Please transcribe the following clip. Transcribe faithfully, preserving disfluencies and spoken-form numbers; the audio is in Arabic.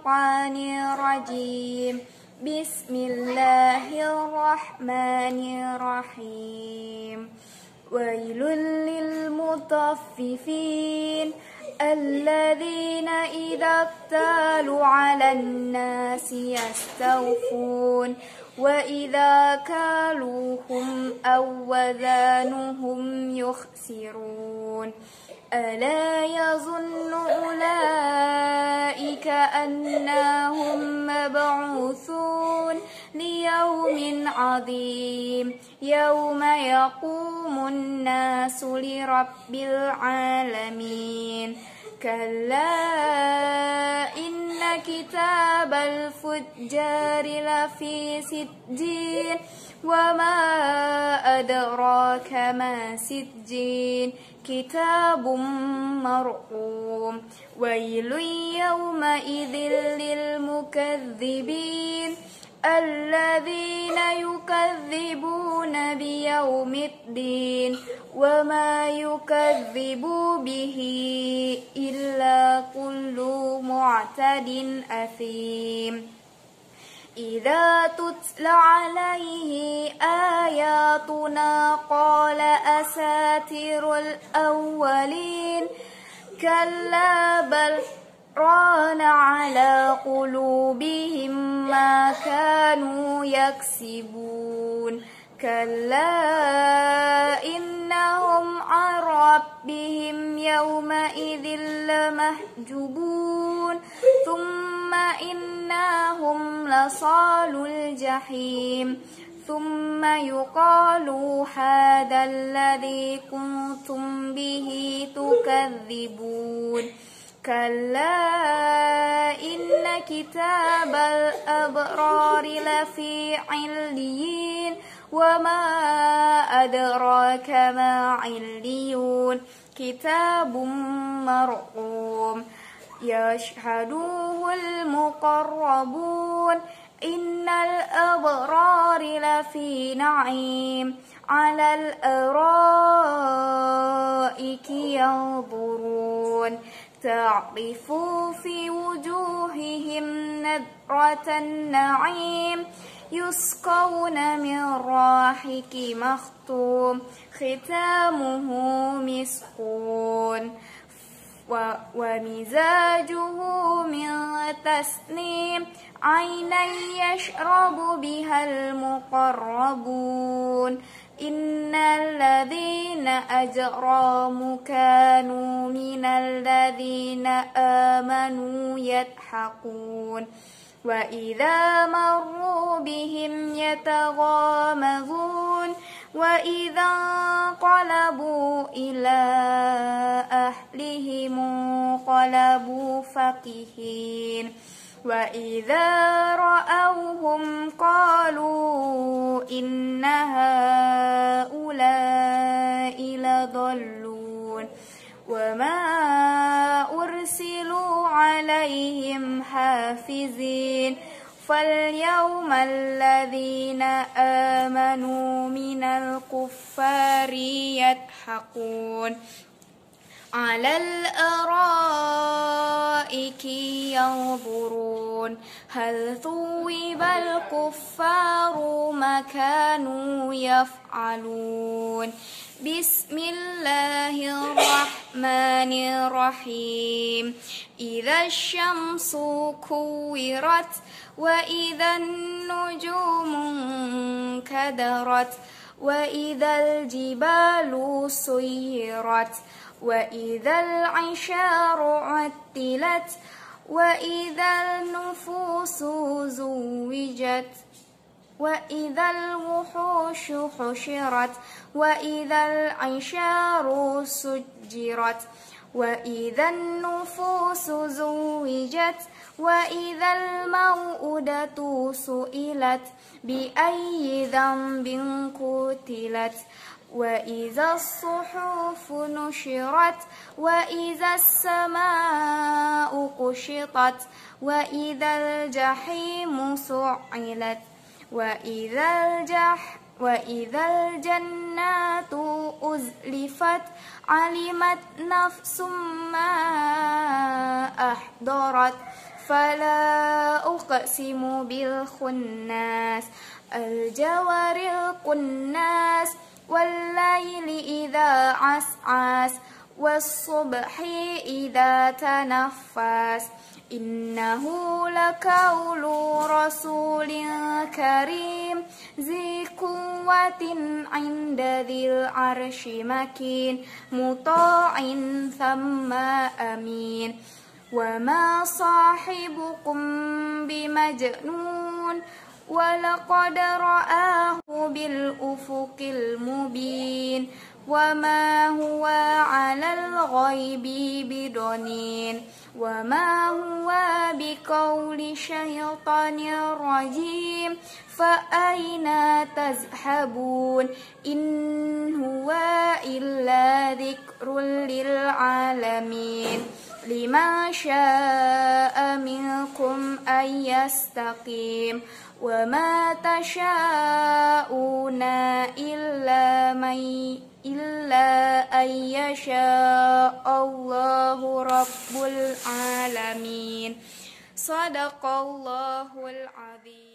الشيطان الرجيم. بسم الله الرحمن الرحيم. ويل للمطففين الذين إذا اكتالوا على الناس يستوفون وإذا كالوهم أو وزنوهم يخسرون. ألا يظن أولئك أنهم مبعوثون ليوم عظيم يوم يقوم الناس لرب العالمين. كلا إن كتاب الفجار لفي سجين وما أدراك ما سجين كتاب مرقوم. ويل يومئذ للمكذبين الذين يكذبون بيوم الدين وما يكذب به إلا كل معتد أثيم. إذا تتلى عليه آياتنا قال أساطير الأولين كلا بل ران على قلوبهم ما كانوا يكسبون. كلا إنهم عن ربهم يومئذ لمحجوبون ثم إنهم لصالو الجحيم. ثم يقال هذا الذي كنتم به تكذبون. كلا إن كتاب الأبرار لفي عليين وما أدراك ما عليون كتاب مرقوم يشهده المقربون. إن الأبرار لفي نعيم على الأرائك ينظرون تعرف في وجوههم نضرة النعيم يسقون من راحق مختوم ختامه مسكون ومزاجه من تسنيم عينا يشرب بها المقربون. إن الذين أجرموا كانوا من الذين آمنوا يضحكون وإذا مروا بهم يتغامزون وإذا انقلبوا إلى أهلهم انقلبوا فكهين وإذا رأوهم قالوا إن هؤلاء لضالون. وما أرسلوا عليهم حافظين فاليوم الذين آمنوا من الكفار يضحكون على الأرائك ينظرون هل ثوب الكفار ما كانوا يفعلون. بسم الله الرحمن الرحيم. إذا الشمس كورت وإذا النجوم انكدرت وإذا الجبال سيرت وإذا العشار عطلت وإذا النفوس زوجت وإذا الوحوش حشرت وإذا العشار سجرت وإذا النفوس زوجت وإذا الموءودة سئلت بأي ذنب قتلت وإذا الصحف نشرت وإذا السماء كشطت وإذا الجحيم سعلت وإذا الجح وإذا الجنات أزلفت علمت نفس ما أحضرت فلا أقسم بالخناس الجوار الكناس والليل إذا عسعس والصبح إذا تنفس إنه لقول رسول كريم ذي قوة عند ذي العرش مكين مطاع ثم أمين وما صاحبكم بمجنون ولقد رآه بالأفق المبين وما هو على الغيب بضنين وما هو بقول شيطان رجيم فأين تذهبون إن هو إلا ذكر للعالمين لمن شاء منكم أن يستقيم وما تشاءون إلا من إلا أن يشاء الله رب العالمين صدق الله العظيم.